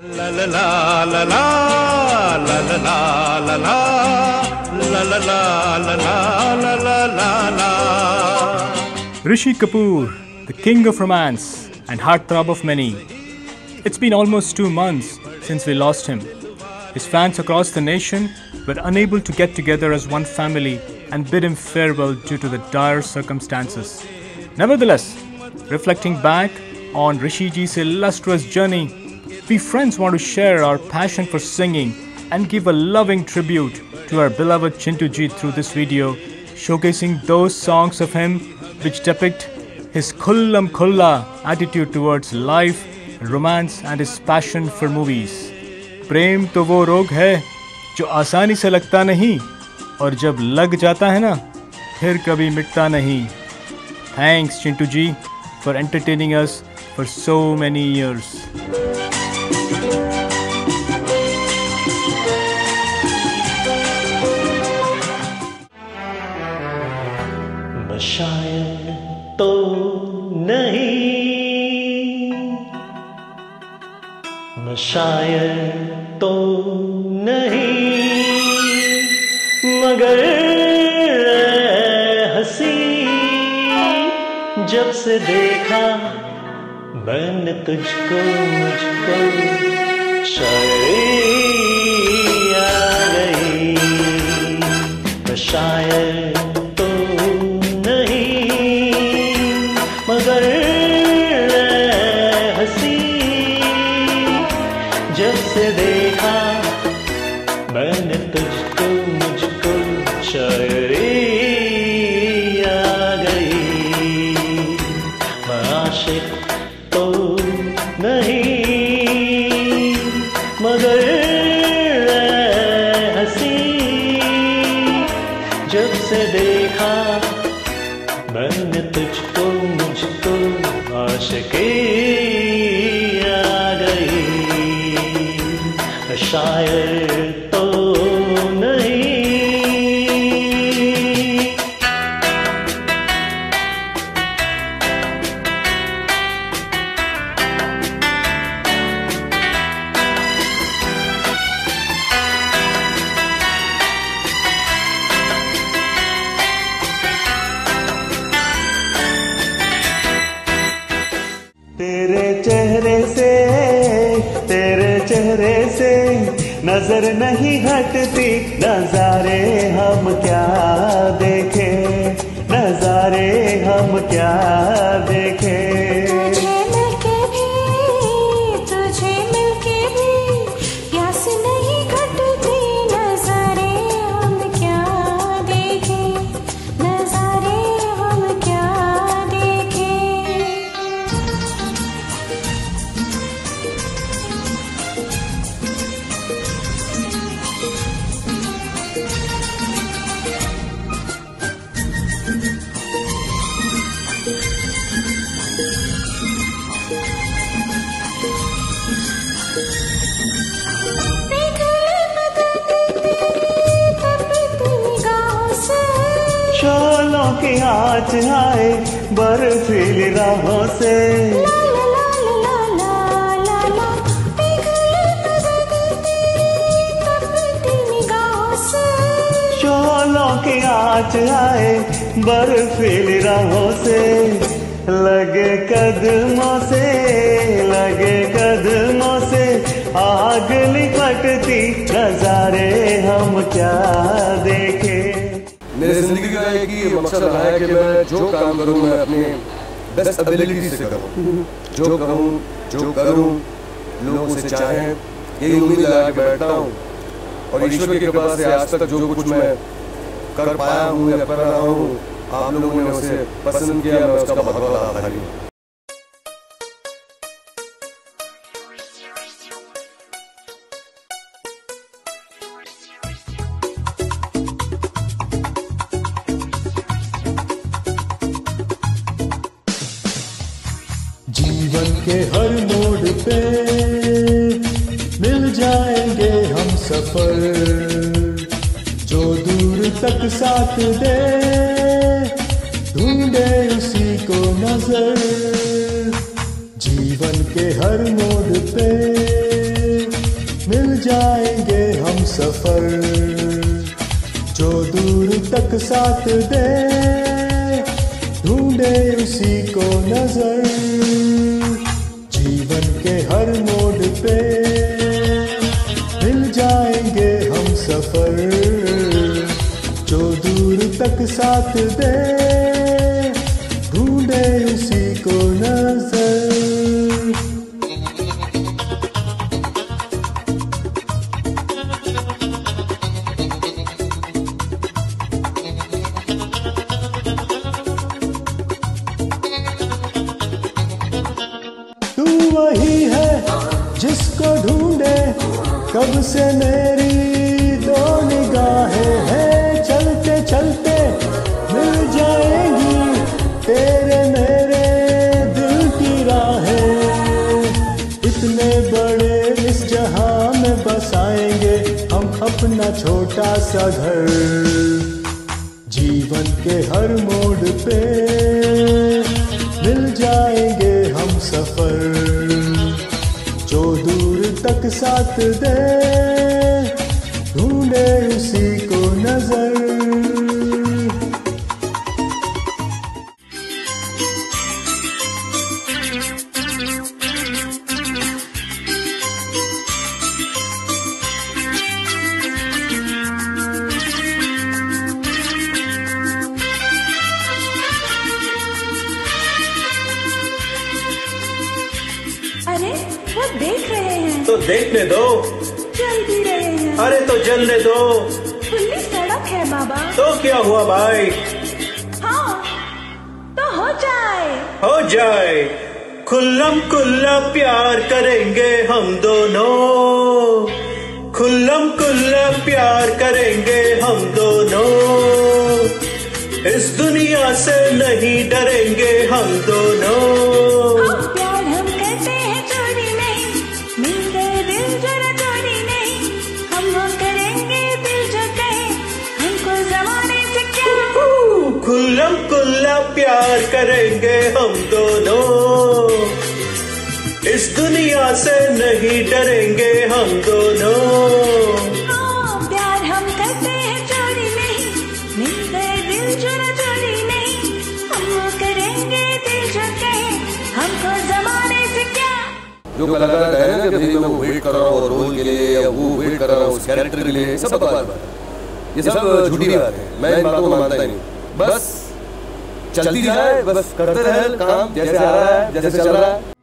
La la la la la la la la la la la la la la la la. Rishi Kapoor, the king of romance and heartthrob of many. It's been almost 2 months since we lost him. His fans across the nation were unable to get together as one family and bid him farewell due to the dire circumstances. Nevertheless, reflecting back on Rishi ji's illustrious journey, we friends want to share our passion for singing and give a loving tribute to our beloved Chintu ji through this video, showcasing those songs of him which depict his khullam khulla attitude towards life, romance and his passion for movies. प्रेम तो वो रोग है जो आसानी से लगता नहीं और जब लग जाता है ना फिर कभी मिटता नहीं. Thanks Chintu ji for entertaining us for so many years. शायद तो नहीं, शायद तो नहीं, मगर हंसी जब से देखा मैंने तुझको मुझको शायरी आ गई. शायद तो नहीं, मगर हंसी जब से देखा मैंने तुझको मुझको शायरी आ गई. मैं आशिक तो नहीं, मगर हंसी जब से देखा मैंने तुझको मुझको आशिकी आ गई. शायद तो नहीं. तेरे चेहरे से नजर नहीं हटती. नजारे हम क्या देखे, नजारे हम क्या देखे. तुझे मिलके भी प्यास नहीं घटती. नजारे हम क्या देखे, नजारे हम क्या देखे. शोलों की आँच आए बर्फीली राहों से. शोलों की आँच आए बर्फीली राहों से. लगे कदमों से, लगे कदमों से आग लिपटती. नजारे हम क्या देखे. मेरी जिंदगी का एक ही मकसद रहा है कि मैं जो काम करूं मैं अपनी बेस्ट एबिलिटी से करूं. जो कहूं जो करूं लोग उसे चाहें, यही उम्मीद लगा के बैठता हूं. और ईश्वर की कृपा से आज तक जो कुछ मैं कर पाया हूं या कर रहा हूं, आप लोगों ने उसे पसंद किया. मैं उसका बहुत बड़ा आभारी हूं. जीवन के हर मोड़ पे मिल जाएंगे हम सफर, जो दूर तक साथ दे ढूंढे उसी को नजर. जीवन के हर मोड़ पे जाएंगे हम सफर जो दूर तक साथ दे, ढूंढे उसी को नजर जीवन के हर मोड़ पे। मिल जाएंगे हम सफर जो दूर तक साथ दे, ढूंढे उसी को नजर। तू वही है जिसको ढूंढे कब से मेरी दो निगाहें हैं। चलते चलते मिल जाएंगी तेरे मेरे दिल की राहें। इतने बड़े इस जहां में बसाएंगे हम अपना छोटा सा घर। जीवन के हर मोड़ पे मिल जाएंगे हम सफर जो दूर तक साथ दे, ढूंढे उसी को नजर। अरे वो देख रहे हैं। तो देखने दो। चल भी रहे हैं। अरे तो चलने दो। खुली सड़क है बाबा। तो क्या हुआ भाई? हाँ तो हो जाए। हो जाए। खुल्लम खुल्ला प्यार करेंगे हम दोनों, खुल्लम खुल्ला प्यार करेंगे हम दोनों। इस दुनिया से नहीं डरेंगे हम दोनों। हम प्यार हम करते हैं चोरी नहीं, मिल गए दिल जरा चोरी नहीं। हम वो करेंगे दिल जो कहे, हमको जमाने से क्या। खुल्लम खुल्ला प्यार करेंगे हम दोनों। इस दुनिया से नहीं डरेंगे हम दोनों। हाँ प्यार हम करते हैं चोरी नहीं, मिल गए दिल जरा चोरी नहीं। हम वो करेंगे दिल जो कहे, हमको जमाने से क्या। जो कलाकार है ना कि भाई मैं वेट कर रहा हूँ रोल के लिए या वो वेट कर रहा हूँ उस कैरेक्टर के लिए, सब बात है। ये सब झूठी बात है, मैं इन बातों को मानता ही नहीं। बस चलती जाए, बस करते रहे काम जैसे आ रहा है, जैसे चल रहा है।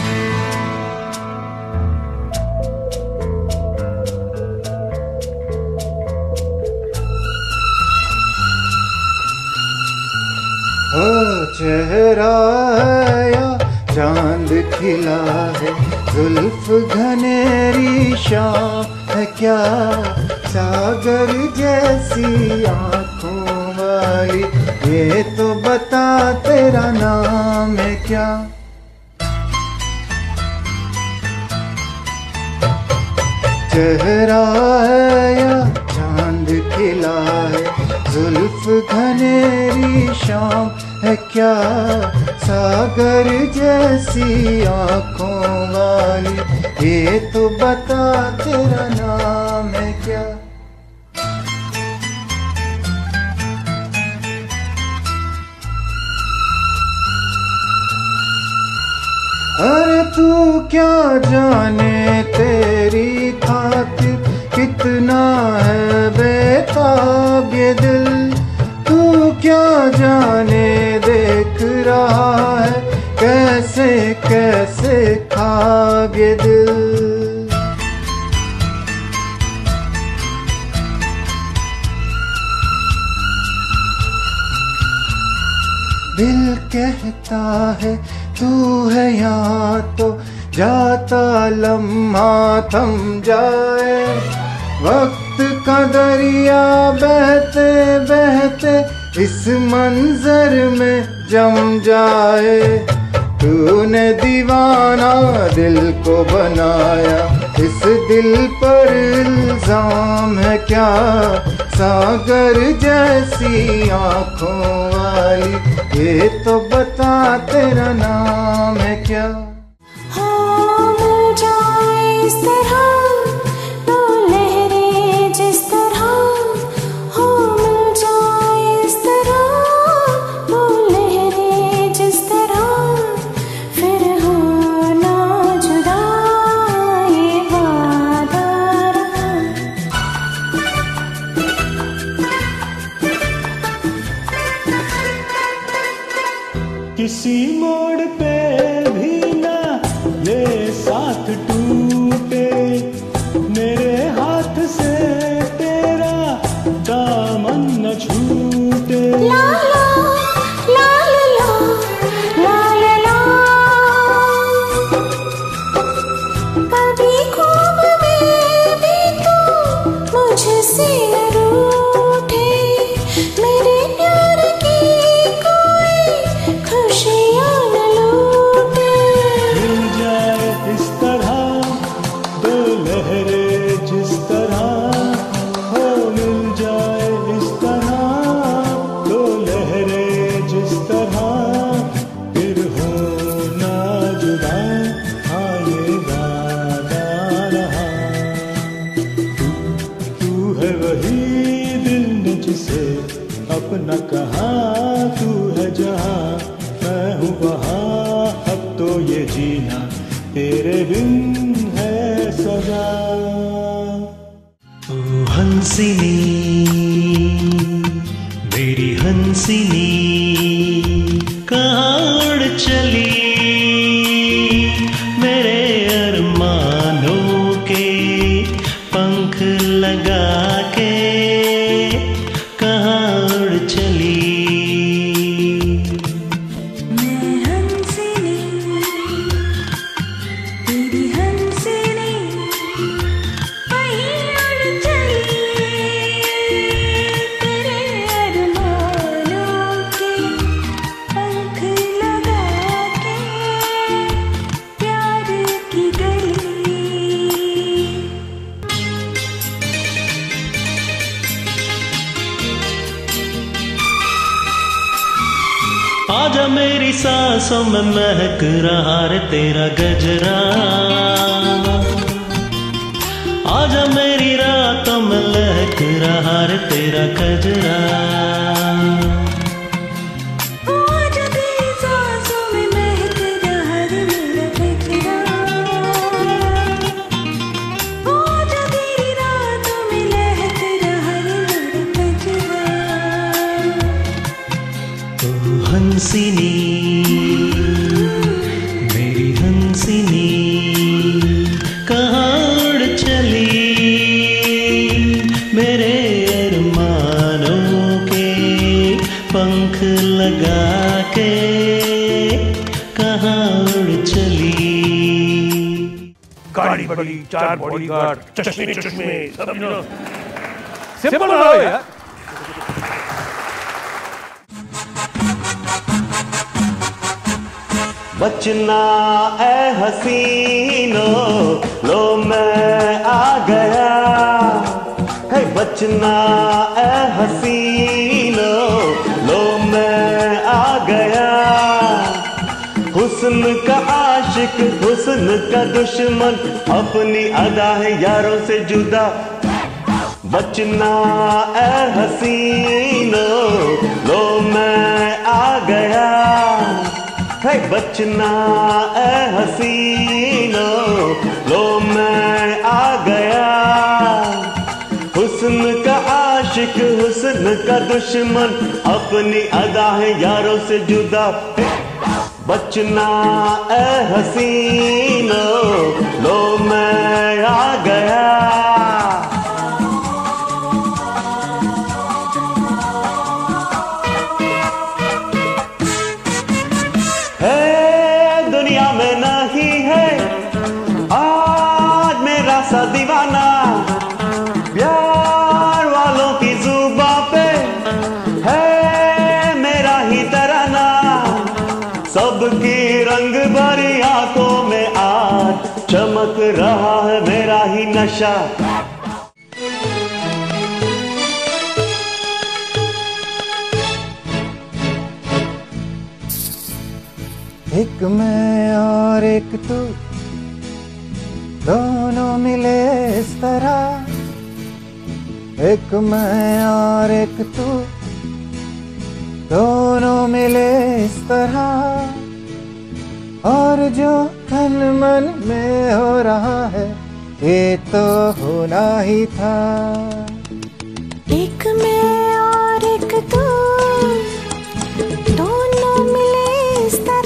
चेहरा है या चांद खिला है, जुल्फ घनेरी शाम है क्या, सागर जैसी आंखों वाली, ये तो बता तेरा नाम है क्या। चेहरा है या चांद खिला है, जुल्फ घनेरी शाम है क्या, सागर जैसी आंखों वाली, ये तो बता तेरा नाम है क्या। अरे तू क्या जाने तेरी खातिर कितना है बेताब ये दिल, तू क्या जाने देख रहा है कैसे कैसे ख्वाब ये दिल। दिल कहता है तू है यहाँ तो जाता लम्हा थम जाए, वक्त का दरिया बहते बहते इस मंजर में जम जाए। तूने दीवाना दिल को बनाया, इस दिल पर इल्जाम है क्या, सागर जैसी आंखों वाली, ये तो बता तेरा नाम है क्या। हाँ मिल जाए इस तरह तो किसी मोड़ पे भी ना ये साथ टूटे, मेरे हाथ से तेरा दामन न छूटे। ला ला ला ला ला ला ला, कभी ख्वाब में भी तू मुझसे न रूठे, मेरे प्यार की कोई खुशियाँ न लूटे। मिल जाए इस तरह दो लहरें जिस तरह हो, मिल जाए इस तरह दो लहरें जिस तरह, फिर हो ना जुदा, हाँ ये वादा रहा। तू है वही दिल ने जिसे अपना कहा, तू है जहाँ मैं हूँ वहाँ, अब तो ये जीना तेरे बिन है सजा। ओ हंसिनी मेरी हंसिनी, कहाँ उड़ चली मेरे अरमानों के पंख लगा के, कहाँ उड़ चली। मैं हंसिनी तेरी हंसिनी, कहीं उड़ चली तेरे अरमानों के पंख लगा के, प्यार की गली। आजा मेरी सांसों में महक रहा रे तेरा गजरा, आजा मेरी रातों में लहक रहा रे तेरा गजरा। आज तेरी सांसों में महक रहा रे मेरा गजरा, आज तेरी रातों में लहक रहा रे मेरा गजरा। ओ हंसिनी मेरी हंसिनी, कहाँ उड़ चली मेरे अरमानों के पंख लगा के, कहाँ उड़ चली। गाड़ी बड़ी, 4 बॉडीगार्ड, चश्मे चश्मे, सब सिंपल रहो यार। बचना ए हसीनो, लो मैं आ गया है। बचना ए हसीनो, लो मैं आ गया। हुस्न का आशिक, हुस्न का दुश्मन, अपनी अदा है यारों से जुदा। बचना ए हसीनो, लो मैं आ गया है। बचना ए हसीनो, लो मैं आ गया। हुस्न का आशिक, हुस्न का दुश्मन, अपनी अदा है यारों से जुदा। बचना ए हसीनो, लो मैं आ गया। दुनिया में नहीं है आज मेरा सा दीवाना, प्यार वालों की जुबां पे है मेरा ही तराना। सबकी रंग भरी आंखों में आज चमक रहा है मेरा ही नशा। एक मैं और एक तू, दोनों मिले इस तरह। एक मैं और एक तू, दोनों मिले इस तरह। और जो तन मन में हो रहा है, ये तो होना ही था। एक मैं और एक तू, दोनों मिले इस तरह।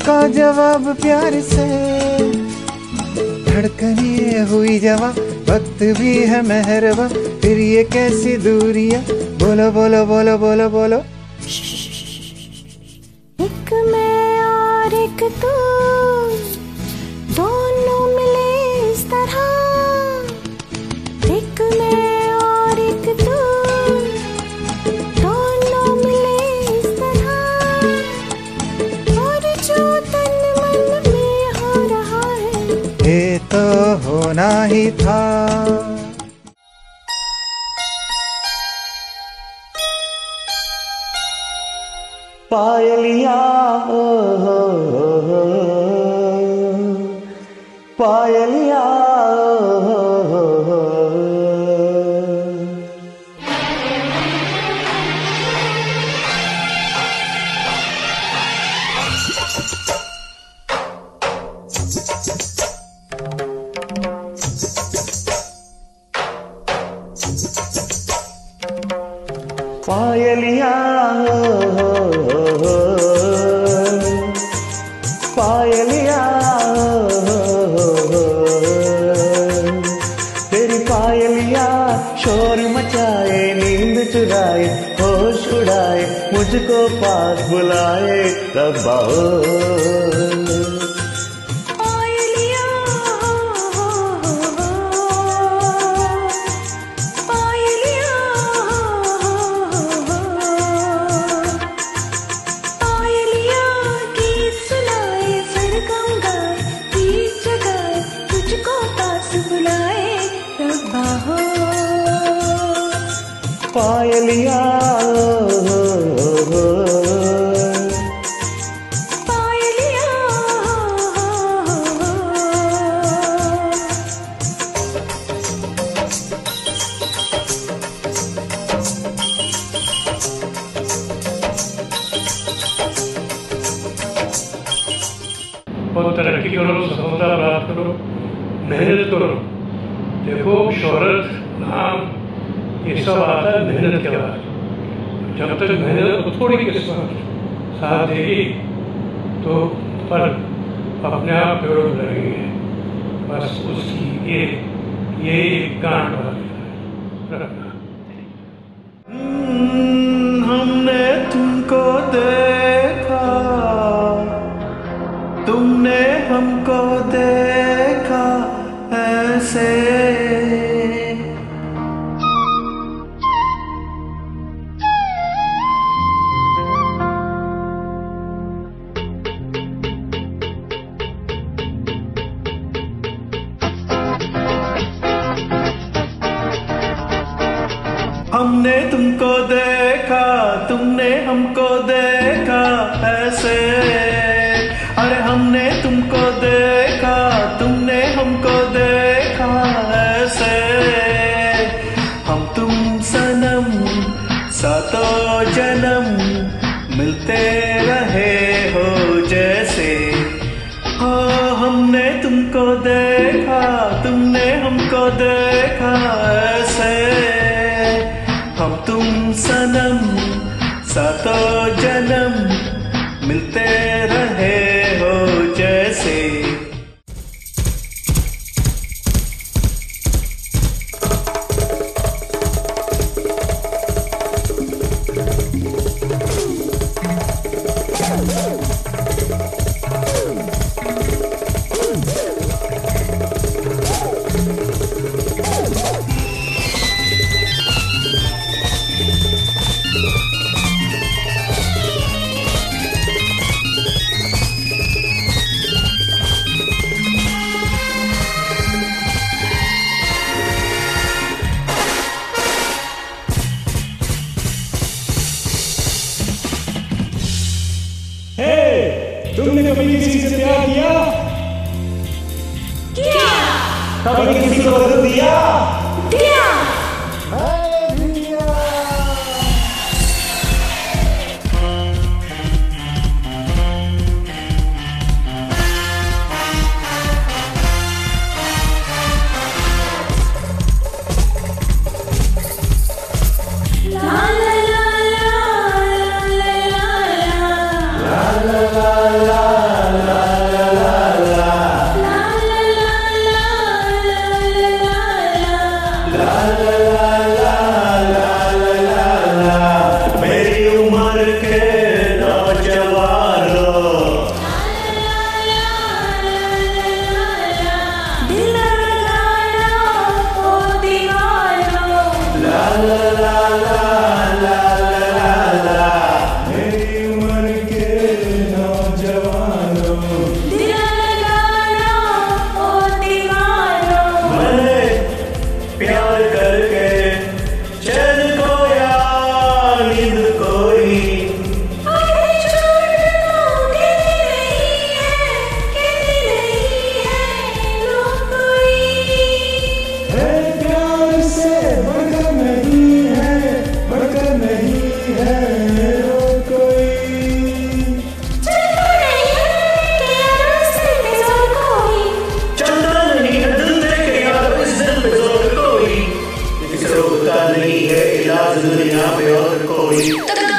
उसका जवाब प्यार से, धड़कने हुई जवा, वक्त भी है मेहरबा, फिर ये कैसी दूरियां, बोलो बोलो बोलो बोलो बोलो। एक मैं और एक तू, दोनों मिले इस तरह, एक मैं और एक तू, दोनों मिले इस तरह, और जो तन मन में हो रहा है ये तो होना ही था। पायलिया ओ हो हो, पायलिया ओ हो हो। पायलिया पायलिया तेरी पायलिया शोर मचाए, नींद चुराए, होश उड़ाए, मुझको पास बुलाए रब्बा। पायलिया पायलिया बहुत तरक्की करो, सफलता प्राप्त करो, मेहनत करो। देखो शोहरत, नाम, ये सब आता है मेहनत के बाद। जब तक मेहनत थोड़ी किस्मत साथ देगी तो पर अपने आप पेड़ों लगेंगे। बस उसकी ये गांठ रखना। हमने तुमको देखा, तुमने हमको देखा ऐसे, हमने तुमको देखा, तुमने हमको देखा ऐसे, अरे हमने तुमको देखा, तुमने हमको देखा ऐसे, हम तुम सनम सातों जन्म मिलते रहे हो जैसे, हो हमने तुमको देखा, तुमने हमको देखा ऐसे, हम तुम सनम सातों जन्म मिलते रहे हो जैसे। तुमने कभी किसी से प्यार किया? कभी किसी को बदल दिया? la la la कोई